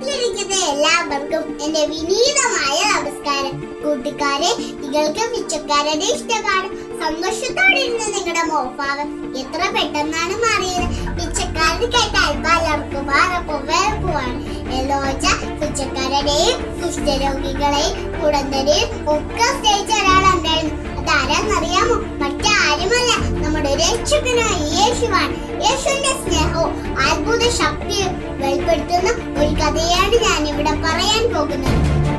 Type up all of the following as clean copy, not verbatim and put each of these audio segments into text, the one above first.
വീട്ടിലിരിക്കുന്ന എല്ലാവർക്കും എന്റെ വിനീതമായ നമസ്കാരം. കൂട്ടുകാരെ, നിങ്ങൾക്ക് പിച്ചക്കാരുടെ ഇഷ്ടമാണ്. സന്തോഷത്തോടെ ഇരുന്ന് നിങ്ങളുടെ മോഫാവ് എത്ര പെട്ടെന്നാണ് മാറിയത്. പിച്ചക്കാരന് കേട്ടാൽ പലർക്കും അറപ്പും വെറുപ്പുമാണ്. എല്ലോച്ച പിച്ചക്കാരുടെയും കുഷ്ഠരോഗികളെയും കുടന്തരെയും ഒക്കെ സ്നേഹിച്ച ഒരാളുണ്ടായിരുന്നു. അതാരാന്നറിയാമോ? മറ്റാരുമല്ല, നമ്മുടെ രക്ഷകനായ യേശുവാണ്. യേശുവിന്റെ സ്നേഹവും അത്ഭുത ശക്തിയും വെളിപ്പെടുത്തുന്ന ഒരു കഥയാണ് ഞാൻ ഇവിടെ പറയാൻ പോകുന്നത്.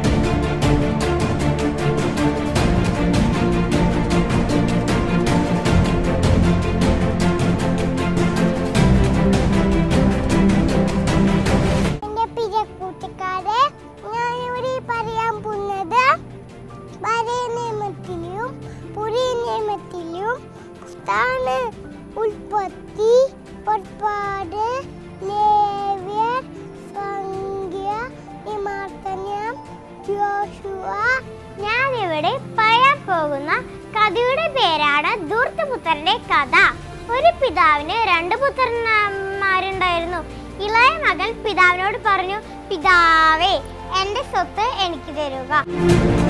എന്റെ പ്രിയ കൂട്ടുകാരെ, ഞാനിവിടെ പറയാൻ പോകുന്നത് പഴയ നിയമത്തിലും പുതിയ നിയമത്തിലും സ്ഥാന ഉൽപ്പത്തി, പുറപ്പാട്, ലേവ്യർ, സംഖ്യ, നിമാർത്തനം, യോശുവ. ഞാനിവിടെ പറയാൻ പോകുന്ന കഥയുടെ പേരാണ് ധൂർത്തപുത്രന്റെ കഥ. ഒരു പിതാവിന് 2 പുത്രന്മാരുണ്ടായിരുന്നു. ഇളയ മകൻ പിതാവിനോട് പറഞ്ഞു, പിതാവേ, എന്റെ സ്വത്ത് എനിക്ക് തരുക.